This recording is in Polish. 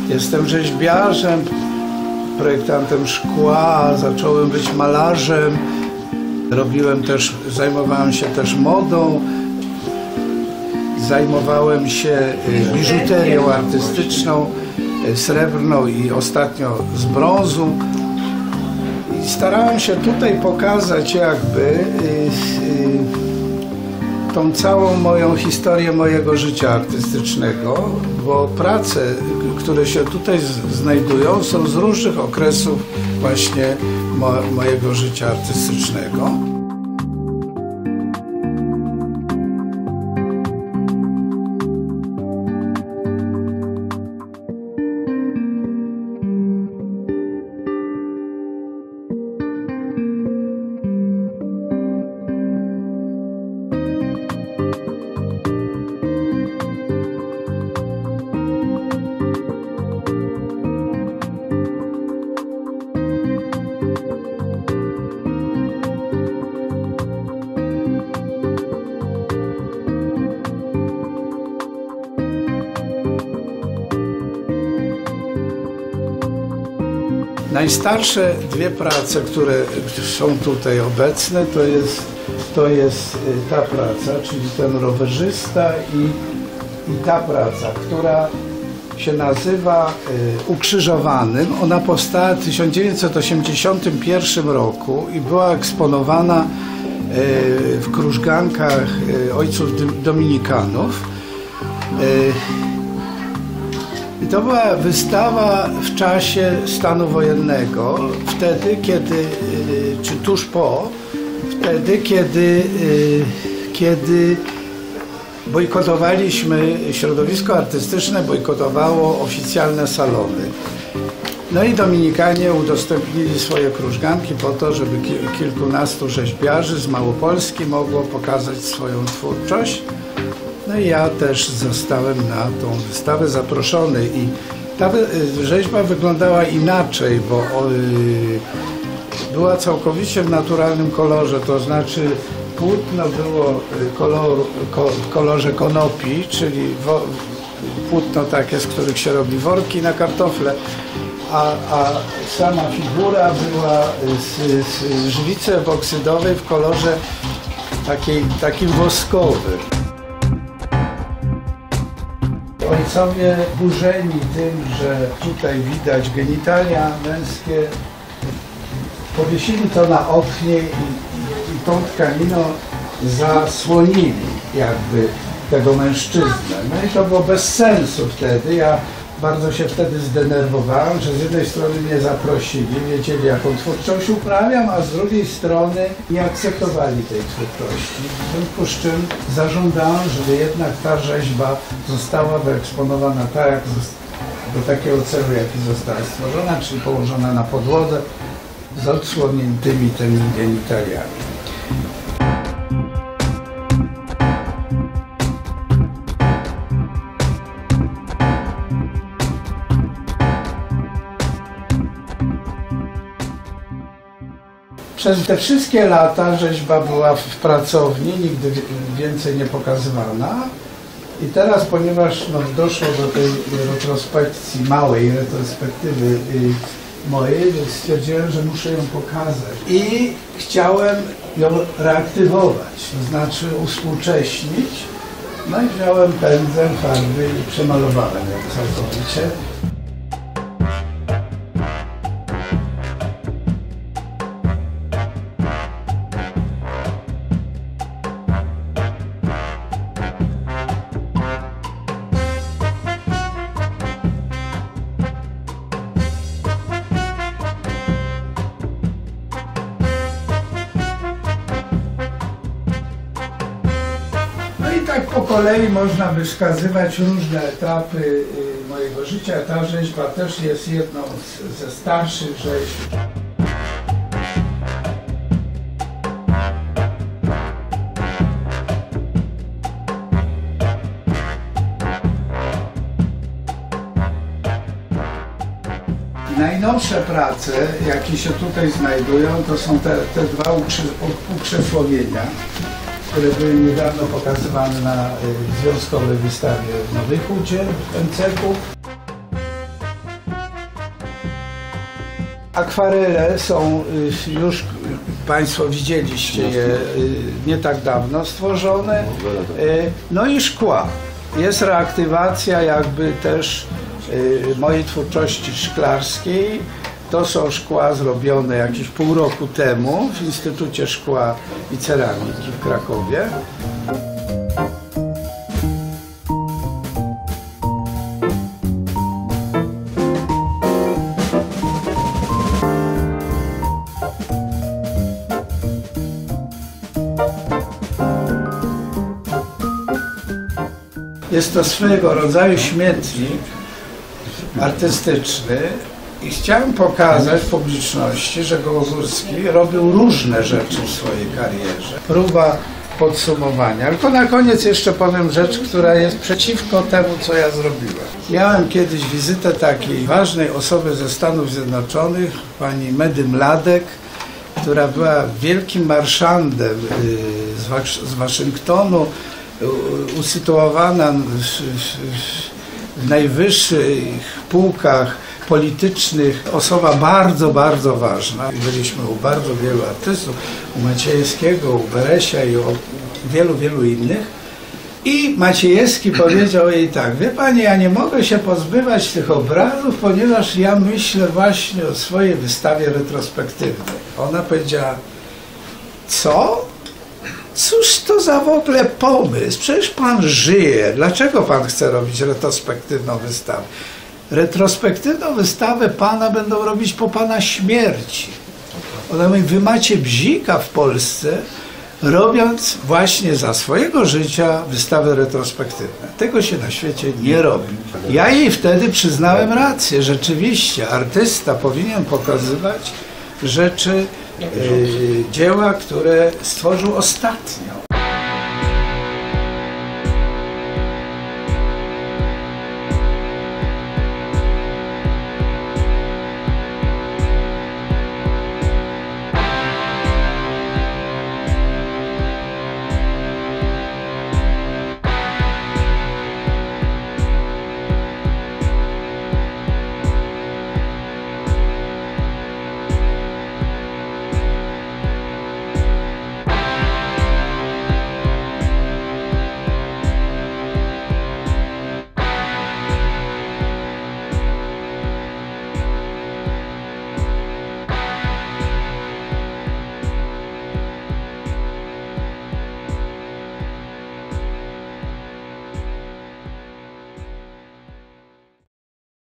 Jestem rzeźbiarzem, projektantem szkła, zacząłem być malarzem. Zajmowałem się też modą, zajmowałem się biżuterią artystyczną, srebrną i ostatnio z brązu. I starałem się tutaj pokazać jakby tą całą moją historię mojego życia artystycznego, bo prace, które się tutaj znajdują, są z różnych okresów właśnie mojego życia artystycznego. Najstarsze dwie prace, które są tutaj obecne, to jest ta praca, czyli ten rowerzysta i ta praca, która się nazywa Ukrzyżowanym. Ona powstała w 1981 roku i była eksponowana w krużgankach ojców dominikanów. I to była wystawa w czasie stanu wojennego, wtedy kiedy, czy tuż po, wtedy kiedy bojkotowaliśmy, środowisko artystyczne bojkotowało oficjalne salony. No i Dominikanie udostępnili swoje krużganki po to, żeby kilkunastu rzeźbiarzy z Małopolski mogło pokazać swoją twórczość. No i ja też zostałem na tą wystawę zaproszony i ta rzeźba wyglądała inaczej, bo była całkowicie w naturalnym kolorze, to znaczy płótno było w kolorze konopi, czyli płótno takie, z których się robi worki na kartofle, a sama figura była z żwicy epoksydowej w kolorze takim woskowym. Ojcowie burzeni tym, że tutaj widać genitalia męskie, powiesili to na oknie i tą tkaniną zasłonili jakby tego mężczyznę. No i to było bez sensu wtedy. Ja bardzo się wtedy zdenerwowałem, że z jednej strony mnie zaprosili, wiedzieli jaką twórczość uprawiam, a z drugiej strony nie akceptowali tej twórczości. W związku z czym zażądałem, żeby jednak ta rzeźba została wyeksponowana tak, jak do takiego celu, jaki została stworzona, czyli położona na podłodze z odsłoniętymi tymi genitaliami. Przez te wszystkie lata rzeźba była w pracowni, nigdy więcej nie pokazywana. I teraz, ponieważ doszło do tej retrospekcji, małej retrospektywy mojej, więc stwierdziłem, że muszę ją pokazać. I chciałem ją reaktywować, to znaczy uspółcześnić. No i wziąłem pędzel, farby i przemalowałem ją całkowicie. I tak po kolei można by wskazywać różne etapy mojego życia. Ta rzeźba też jest jedną ze starszych rzeźb. Najnowsze prace, jakie się tutaj znajdują, to są te dwa ukrzesłowienia, które były niedawno pokazywane na związkowej wystawie w Nowej Hucie w MCK-u. Akwarele są już, Państwo widzieliście je nie tak dawno stworzone. No i szkła. Jest reaktywacja jakby też mojej twórczości szklarskiej. To są szkła zrobione jakieś pół roku temu w Instytucie Szkła i Ceramiki w Krakowie. Jest to swego rodzaju śmietnik artystyczny i chciałem pokazać publiczności, że Gołogórski robił różne rzeczy w swojej karierze. Próba podsumowania. Tylko na koniec jeszcze powiem rzecz, która jest przeciwko temu, co ja zrobiłem. Miałem kiedyś wizytę takiej ważnej osoby ze Stanów Zjednoczonych, pani Medy Mladek, która była wielkim marszandem z Waszyngtonu, usytuowana w najwyższych półkach politycznych, osoba bardzo, bardzo ważna. Byliśmy u bardzo wielu artystów, u Maciejewskiego, u Beresia i u wielu, wielu innych. I Maciejewski powiedział jej tak: wie pani, ja nie mogę się pozbywać tych obrazów, ponieważ ja myślę właśnie o swojej wystawie retrospektywnej. Ona powiedziała: co? Cóż to za w ogóle pomysł? Przecież pan żyje. Dlaczego pan chce robić retrospektywną wystawę? Retrospektywną wystawę pana będą robić po pana śmierci. Ona mówi: wy macie bzika w Polsce, robiąc właśnie za swojego życia wystawy retrospektywne. Tego się na świecie nie robi. Ja jej wtedy przyznałem rację. Rzeczywiście artysta powinien pokazywać rzeczy, dzieła, które stworzył ostatnio.